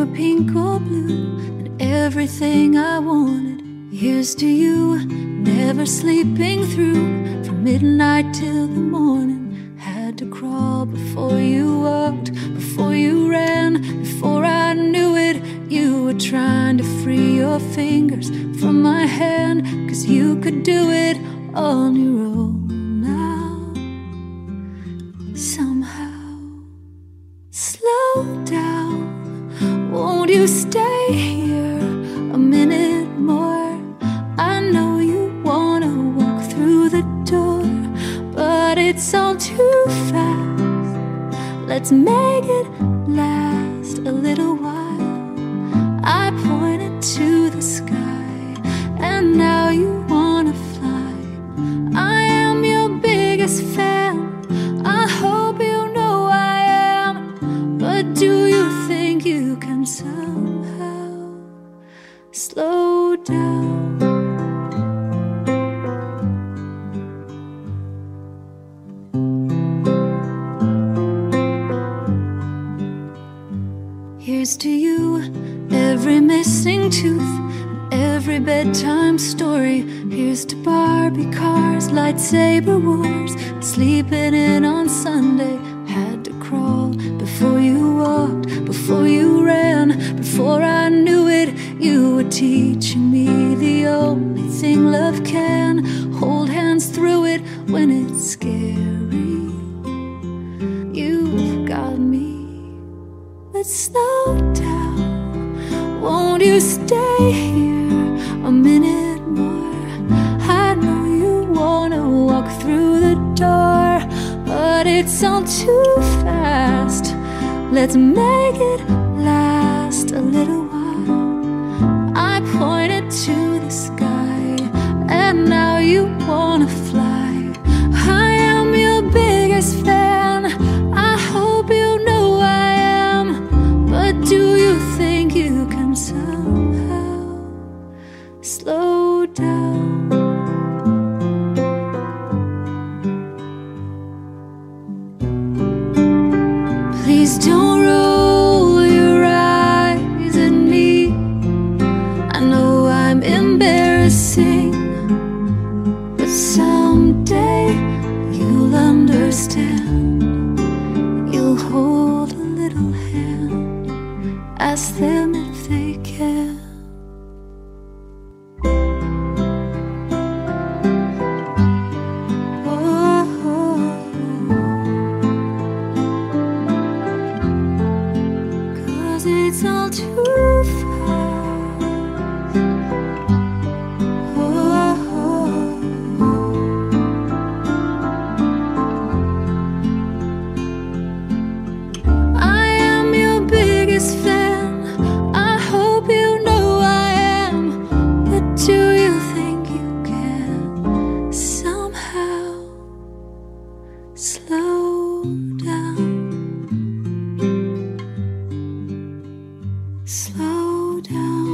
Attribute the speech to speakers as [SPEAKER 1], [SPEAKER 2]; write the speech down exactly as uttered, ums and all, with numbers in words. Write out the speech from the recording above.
[SPEAKER 1] pink or blue, and everything I wanted. Here's to you, never sleeping through, from midnight till the morning. Had to crawl before you walked, before you ran, before I knew it. You were trying to free your fingers from my hand, 'cause you could do it on your own now. Somehow, slow down, won't you stay here a minute more? I know you wanna walk through the door, but it's all too fast. Let's make it last a little while. I pointed to the sky, and now you wanna fly. I am your biggest fan, I hope you know I am. But do you think you can somehow slow down? Here's to you, every missing tooth, every bedtime story. Here's to Barbie cars, lightsaber wars, sleeping in on Sunday. Had to crawl before you walked, before you ran, before I knew it. You were teaching me the only thing love can. Hold hands through it when it's scary. You've got me, but slow down, won't you stay here a minute more? I know you wanna walk through the door, but it's all too fast. Let's make it last a little while. I pointed to the sky, and now you wanna fly. I am your biggest fan, I hope you know I am. But do you think you can somehow slow down? Please don't roll your eyes at me. I know I'm embarrassing, but someday you'll understand. You'll hold a little hand, ask them if they can. It's all too fast. Oh, I am your biggest fan, I hope you know I am. But do you think you can somehow slow down? Slow down.